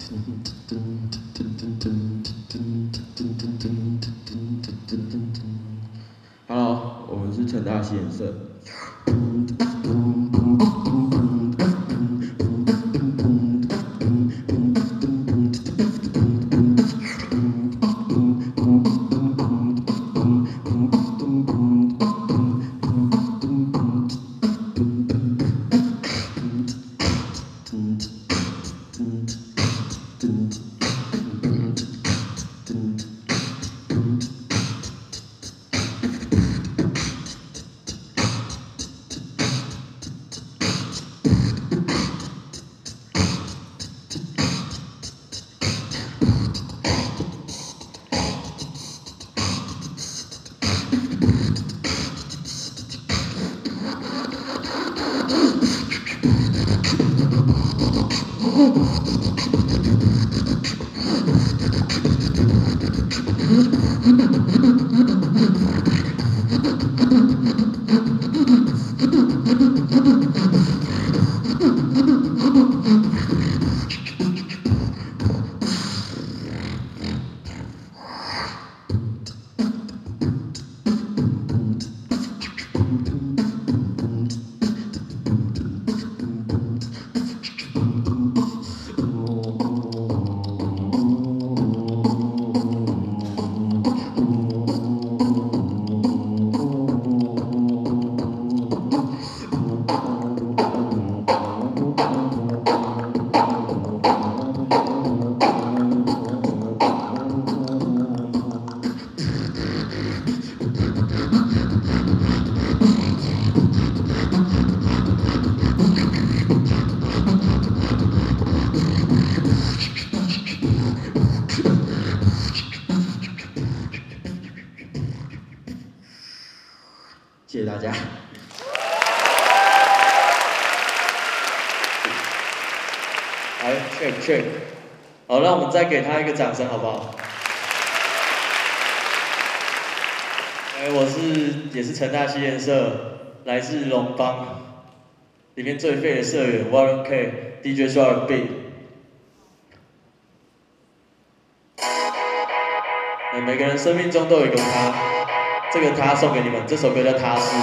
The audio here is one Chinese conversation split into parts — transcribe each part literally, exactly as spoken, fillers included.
Hello， 我们是成大西颜色。谢谢大家。来 ，check check， 好，让我们再给他一个掌声，好不好？哎，我是也是成大西颜社，来自龙邦，里面最废的社员 Warren K，D J 说 R and B。哎，每个人生命中都有一个他。这个他送给你们，这首歌叫《他是》。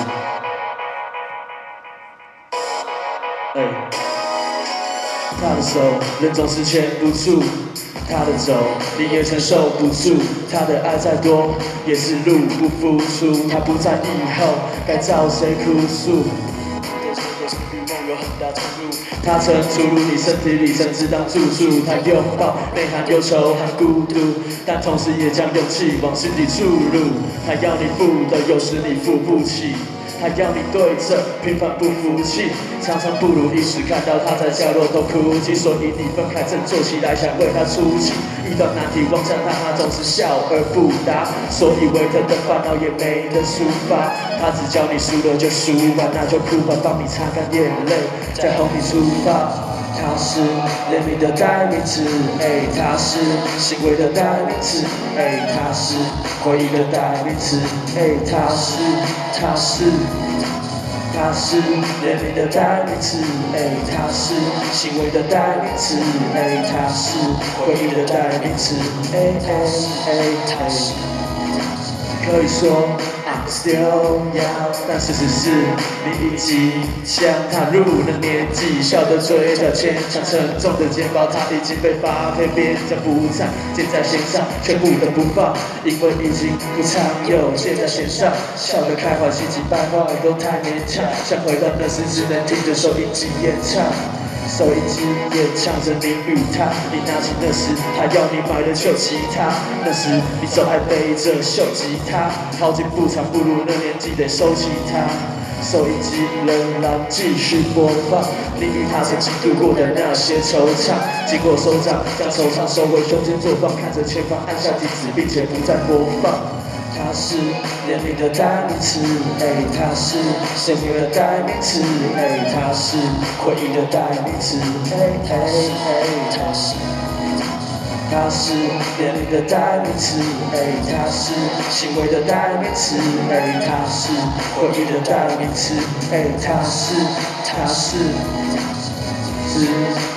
哎，他的手人总是牵不住，他的走你也承受不住，他的爱再多也是入不敷出，他不在以后该找谁哭诉。有很大程度，它曾注入你身体里，甚至当住处。它拥抱内涵忧愁和孤独，但同时也将勇气往心底注入。它要你付的，有时你付不起。他要你对着平凡不服气，常常不如意时看到他在角落都哭泣，所以你分开振作起来，想为他出气。遇到难题望向他，他总是笑而不答，所以为他的烦恼也没人抒发。他只教你输了就输完，那就哭吧，帮你擦干眼泪，再哄你出发。他是怜悯的代名词，哎，他是行为的代名词，哎，他是回忆的代名词，哎，他是，他是，他是怜悯的代名词，哎，他是行为的代名词，哎，他是回忆的代名词，哎哎哎哎，可以说。I'm still young， 但事实是你已经将踏入了年纪，笑得嘴角牵强，沉重的肩膀，他已经被发配边疆不再箭在弦上，全部的不放，因为已经不常有箭在弦上，笑得开怀，气急败坏都太勉强，想回到那时只能听着收音机演唱。手一支也唱着你与他，你拿起那时他要你买的旧吉他，那时你总爱背着旧吉他，好景不长，不如那年纪得收起它。手一机仍然继续播放你与他曾经度过的那些惆怅，经过手掌将惆怅收回胸前坐放，看着前方按下停止，并且不再播放。他是怜悯的代名词，哎，他是生命的代名词，哎，他是回忆的代名词，哎哎哎，他是，他是怜悯的代名词，哎，他是行为的代名词，哎，他是回忆的代名词，哎，他是，他是，是。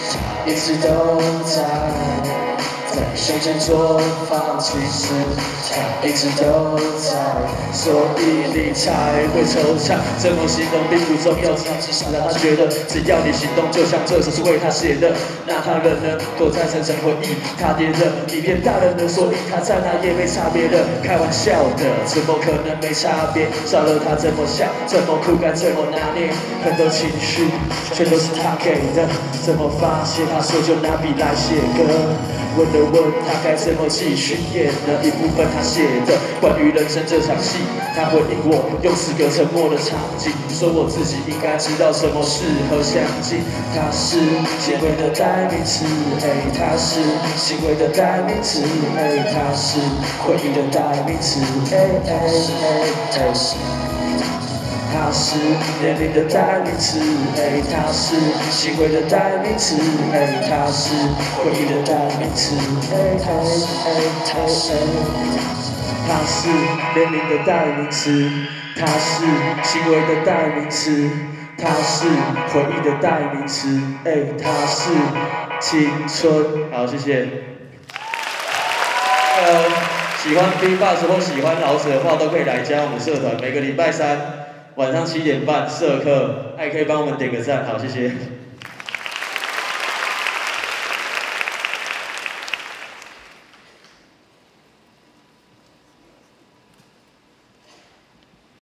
一直都在，在胸前做放弃时，他一直都在，所以你才会惆怅。怎么形容并不重要，只是让他觉得，只要你行动，就像这首是为他写的。那他人呢，躲在层层回忆，他跌了，你变大人了，所以他在那也没差别的。开玩笑的，怎么可能没差别？少了他怎么想，怎么哭该怎么拿捏，很多情绪全都是他给的，怎么发泄？他说就拿笔来写歌。问了问他该怎么继续，演了一部分他写的关于人生这场戏。他回应我，用四个沉默的场景，说我自己应该知道什么适合相信。他是行为的代名词，哎，他是行为的代名词，哎，他是回忆的代名词，哎哎哎哎。它是年龄的代名词，哎，它是行为的代名词，哎，它是回忆的代名词，哎哎哎哎哎。它是年龄的代名词，它是行为的代名词，它是回忆的代名词，哎，它是青春。好，谢谢。呃，喜欢 B-box 或喜欢饶舌的话，都可以来加我们社团，每个礼拜三。晚上七点半社课，还可以帮我们点个赞，好，谢谢。